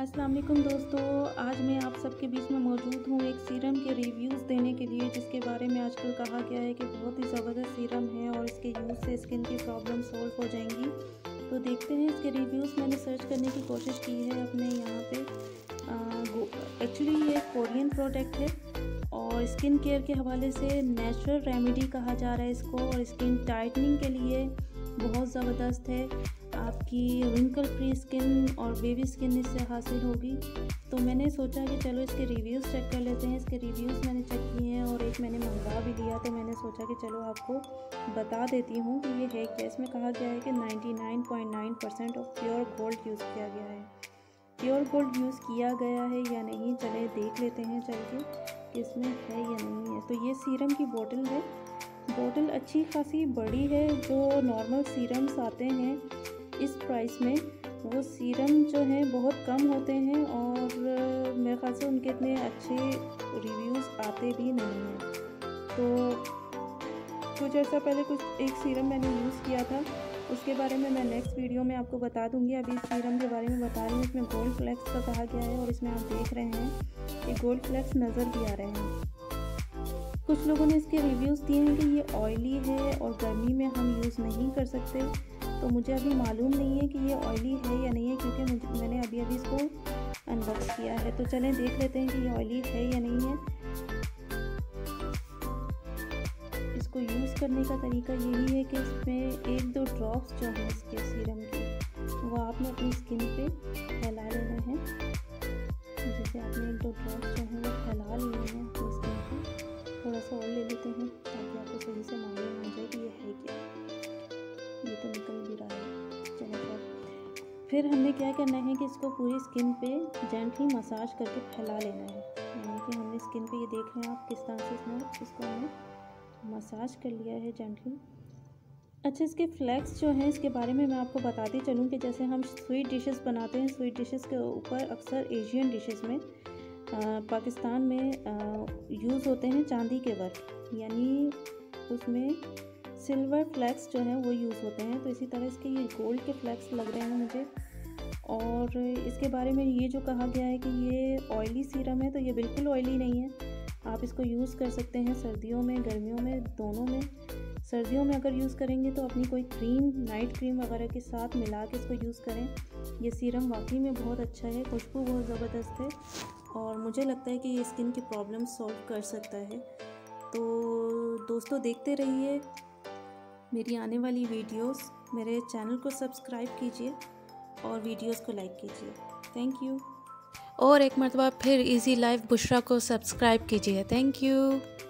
अस्सलाम वालेकुम दोस्तों, आज मैं आप सबके बीच में मौजूद हूँ एक सीरम के रिव्यूज़ देने के लिए, जिसके बारे में आजकल कहा गया है कि बहुत ही ज़बरदस्त सीरम है और इसके यूज़ से स्किन की प्रॉब्लम सॉल्व हो जाएंगी। तो देखते हैं इसके रिव्यूज़। मैंने सर्च करने की कोशिश की है अपने यहाँ पे। एक्चुअली ये एक कोरियन प्रोडक्ट है और स्किन केयर के हवाले से नेचुरल रेमेडी कहा जा रहा है इसको, और स्किन टाइटनिंग के लिए बहुत ज़बरदस्त है। आपकी रिंकल फ्री स्किन और बेबी स्किन इससे हासिल होगी। तो मैंने सोचा कि चलो इसके रिव्यूज़ चेक कर लेते हैं। इसके रिव्यूज़ मैंने चेक किए हैं और एक मैंने मंगवा भी लिया, तो मैंने सोचा कि चलो आपको बता देती हूँ कि ये है क्या। इसमें कहा गया है कि 99.9% ऑफ प्योर गोल्ड यूज़ किया गया है। प्योर गोल्ड यूज़ किया गया है या नहीं, चले देख लेते हैं चल के कि इसमें है या नहीं है। तो ये सीरम की बोतल है। बोतल अच्छी खासी बड़ी है। जो नॉर्मल सीरम्स आते हैं इस प्राइस में, वो सीरम जो हैं बहुत कम होते हैं और मेरे ख्याल से उनके इतने अच्छे रिव्यूज़ आते भी नहीं हैं। तो कुछ ऐसा पहले एक सीरम मैंने यूज़ किया था, उसके बारे में मैं नेक्स्ट वीडियो में आपको बता दूंगी। अभी इस सीरम के बारे में बता रही हूँ। इसमें गोल्ड फ्लेक्स का कहा गया है और इसमें आप देख रहे हैं कि गोल्ड फ्लेक्स नज़र भी आ रहे हैं। कुछ लोगों ने इसके रिव्यूज़ दिए हैं कि ये ऑयली है और गर्मी में हम यूज़ नहीं कर सकते। तो मुझे अभी मालूम नहीं है कि ये ऑयली है या नहीं है, क्योंकि मैंने अभी इसको अनबॉक्स किया है। तो चलें देख लेते हैं कि ये ऑयली है या नहीं है। इसको यूज़ करने का तरीका यही है कि इसमें 1-2 ड्रॉप्स जो हैं इसके सीरम के, वो आपने अपनी स्किन पे फैला लेने हैं। जैसे आपने 1-2 ड्रॉप्स जो हैं वो फैला लिए हैं अपनी स्किन पे। थोड़ा सा और ले लेते हैं ताकि आपको सही से मालूम हो जाए कि ये है क्या। ये तो निकल भी रहा है। चलो फिर हमने क्या करना है कि इसको पूरी स्किन पे जेंटली मसाज करके फैला लेना है। यानी कि हमने स्किन पे, ये देख रहे हैं आप किस तरह से इसको हमने मसाज कर लिया है जेंटली। अच्छा, इसके फ्लेक्स जो हैं इसके बारे में मैं आपको बताती चलूँ कि जैसे हम स्वीट डिशेस बनाते हैं, स्वीट डिशेस के ऊपर अक्सर एशियन डिशेस में पाकिस्तान में यूज़ होते हैं चांदी के वर्क, यानी उसमें सिल्वर फ्लैक्स जो हैं वो यूज़ होते हैं। तो इसी तरह इसके ये गोल्ड के फ्लैक्स लग रहे हैं मुझे। और इसके बारे में ये जो कहा गया है कि ये ऑयली सीरम है, तो ये बिल्कुल ऑयली नहीं है। आप इसको यूज़ कर सकते हैं सर्दियों में, गर्मियों में, दोनों में। सर्दियों में अगर यूज़ करेंगे तो अपनी कोई क्रीम, नाइट क्रीम वगैरह के साथ मिला के इसको यूज़ करें। ये सीरम वाकई में बहुत अच्छा है, खुशबू बहुत ज़बरदस्त है और मुझे लगता है कि ये स्किन की प्रॉब्लम सॉल्व कर सकता है। तो दोस्तों देखते रहिए मेरी आने वाली वीडियोस। मेरे चैनल को सब्सक्राइब कीजिए और वीडियोस को लाइक कीजिए। Thank you. और एक मरतबा फिर इजी लाइफ बुशरा को सब्सक्राइब कीजिए। Thank you.